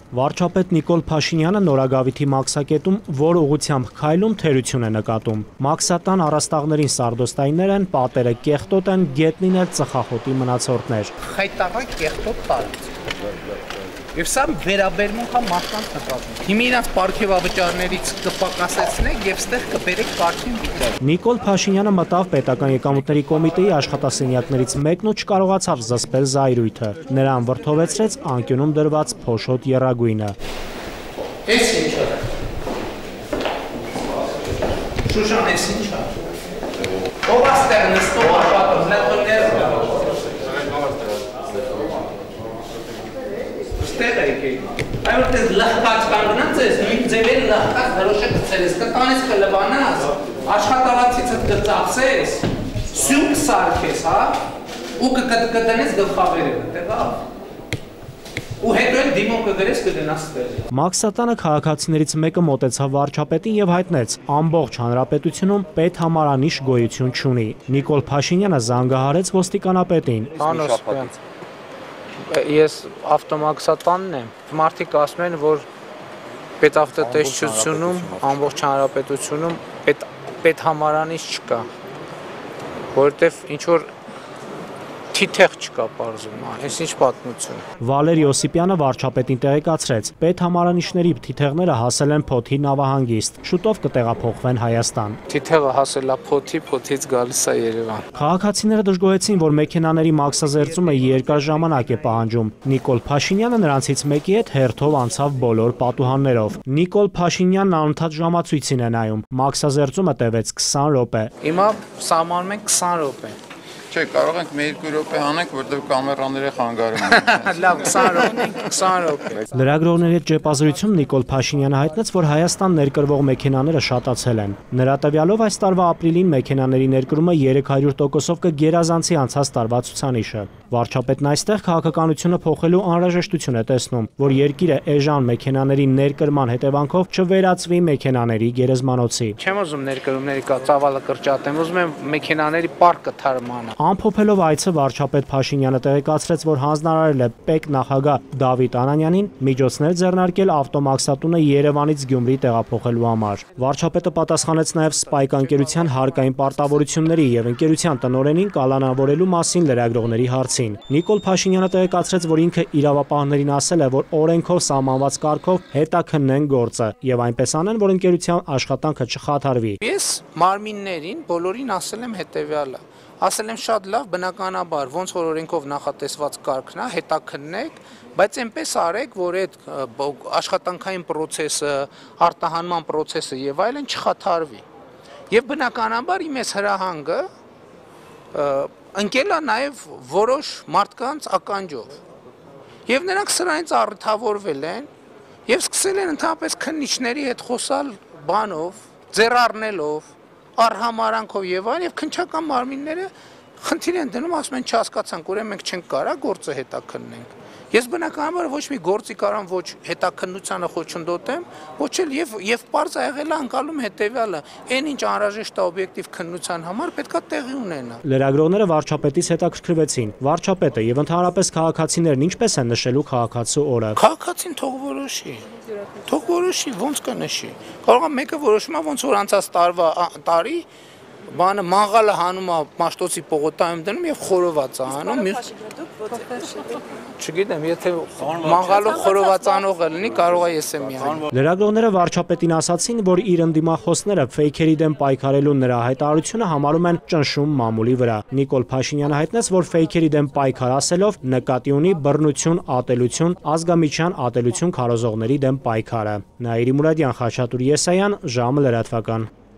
Վարչապետ Նիկոլ Փաշինյանը նորագավիթի մաքսակետում, որ ուղղությամբ քայլում թերություն է նկատում։ Մաքսատան առաստաղներին սարդոստայիններ են, պատերը կեղտոտ են, գետնին էլ ծխախոտի մնացորդներ։ Խայտաղա կեղտոտ տարած։ Եվ սա վերաբերմունք է մարդկանց նկատմամբ։ Հիմա իրաց պարգևավճարներից կպակասեցնեք եւ ստեղ կբերեք կարգին վիճակ։ Նիկոլ Փաշինյանը մտավ պետական եկամուտների կոմիտեի աշխատասենյակներից մեկն ու չկարողացավ զսպել զայրույթը։ Նրան վրդովեցրեց անկյունում դրված փոշոտ եռագույնը։ Էս ինչ է։ Շուշան, էս ինչ է։ Ո՞վ աստեղ նստող աշխատող լեփոններ։ Այո, լահկած կանգնած ես, նույն ձևերի լահկած դրոշը գցել ես, կտանես կլվանաս, աշխատավացիցդ կծախսես, սյուն կսարքես, հա, ու կտնես գլխավերևը, տեղավ, ու հետո էլ դիմոն կգրես կգնաս ստեղ։ Մաքսատանը քաղաքացիներից մեկը մոտեցավ վարչապետին եւ հայտնեց, ամբողջ հանրապետությունում պետհամարանիշ գոյություն չունի։ Նիկոլ Փաշինյանը զանգահարեց ոստիկանապետին։ Ես ավտոմաքսատանն եմ, մարդիկ ասում են, որ պետավտոտեսչությունում, ամբողջ հանրապետությունում պետհամարանիշ չկա, որովհետև ինչ-որ թիթեղ չկա պարզում, այս ինչ պատմություն։ Վալեր Յոսիպյանը վարչապետին տեղեկացրեց, պետհամարանիշների թիթեղները հասել են Փոթի նավահանգիստ, շուտով կտեղափոխվեն Հայաստան։ Թիթեղը հասել է Փոթի, Փոթից գալիս է Երևան։ Քաղաքացիները դժգոհեցին, որ մեքենաների մաքսազերծումը երկար ժամանակ է պահանջում։ Նիկոլ Փաշինյանը նրանցից մեկի հետ հերթով անցավ բոլոր պատուհաններով։ Նիկոլ Փաշինյանն անընդհատ ժամացույցին է նայում։ Մաքսազերծումը տևեց 20 րոպե։ Հիմա սահմանում ենք 20 րոպե։ Չէ, կարող ենք 1-2 րոպե անենք, որտեղ կամերաները խանգարում են։ Լավ, 20 րոպե։ Լրագրողների հետ ճեպազրույցում Նիկոլ Փաշինյանը հայտնեց, որ Հայաստան ներկրվող մեքենաները շատացել են։ Նրա տվյալով այս տարվա ապրիլին մեքենաների ներկրումը 300%-ով կգերազանցի անցած տարվա ցուցանիշը։ Վարչապետն այստեղ քաղաքականությունը փոխելու անհրաժեշտություն է տեսնում, որ երկիրը էժան մեքենաների ներկրման հետևանքով չվերածվի մեքենաների գերեզմանոցի։ Չեմ ուզում ներկրումների ծավալը կրճատեմ, ուզում եմ մեքենաների պարկը թարմանա։ Ամփոփելով այցը վարչապետ Փաշինյանը տեղեկացրեց, որ հանձնարարել է ՊԵԿ նախագահ Դավիթ Անանյանին միջոցներ ձեռնարկել ավտոմաքսատունը Երևանից Գյումրի տեղափոխելու համար։ Վարչապետը պատասխանեց նաև Սպայկ ընկերության հարկային պարտավորությունների եւ ընկերության տնօրենին կալանավորելու մասին լրագրողների հարցին։ Նիկոլ Փաշինյանը տեղեկացրեց, որ ինքը իրավապահներին ասել է, որ օրենքով սահմանված կարգով հետաքննեն գործը եւ այնպես անեն, որ ընկերության աշխատանքը չխաթարվի։ Ես մարմիններին բոլորին ասել եմ հետեւյալը. ասել եմ շատ լավ, բնականաբար, ոնց որ օրենքով նախատեսված կարգն է, հետաքննեք, բայց այնպես արեք, որ այդ աշխատանքային process-ը, արտահանման process-ը եւ այլն չխաթարվի։ Եվ բնականաբար իմ այս հրահանգը ընկել է նաեւ որոշ մարդկանց ականջով։ Եվ նրանք սրանից առթավորվել են եւ սկսել են ընդհանրապես քննիչների հետ խոսալ բանով, ձեռառնելով արհամարանքով եւ այլն եւ քնչական մարմինները խնդիր են դնում, ասում են չհասկացանք, ուրեմն մենք չենք կարա գործը հետաքննենք։ Ես բնականաբար ոչ մի գործի կարամ ոչ հետաքննությանը խոչընդոտեմ, ոչ էլ եւ պարզ ա եղել անկալում հետեւյալը, այն ինչ անհրաժեշտ է օբյեկտիվ քննության համար պետքա տեղի ունենա։ Լրագրողները վարչապետից հետաքրքրվեցին։ Վարչապետը եւ ընդհանրապես քաղաքացիներն ինչպես են նշելու քաղաքացու օրը։ Քաղաքացին թող որոշի։ Թող որոշի, ոնց կնշի։ Կարող է մեկը որոշում է ոնց որ անցած տարի բանը մաղալը հանում է Մաշտոցի պողոտայում դնում եւ խորոված է հանում։ Չգիտեմ, եթե մաղալով խորովածանողը լինի, կարող է ես եմ միանում։ Լրագրողները վարչապետին ասացին, որ իր ընդդիմախոսները ֆեյքերի դեմ պայքարելու նրա հայտարարությունը համարում են ճնշում մամուլի վրա։ Նիկոլ Փաշինյանը հայտնեց, որ ֆեյքերի դեմ պայքար ասելով նկատի ունի բռնություն, ատելություն, ազգամիջյան ատելություն քարոզողների դեմ պայքարը։ Նաիրի Մուրադյան, Խաչատուր Եսայան, ժամը լրատվական։